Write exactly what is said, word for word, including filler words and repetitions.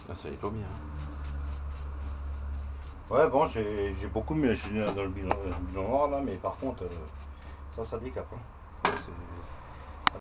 Ah, ça nettoie bien. Ouais, bon, j'ai j'ai beaucoup mis dans le bilan, le bilan noir là, mais par contre, euh, ça, ça décape. Hein.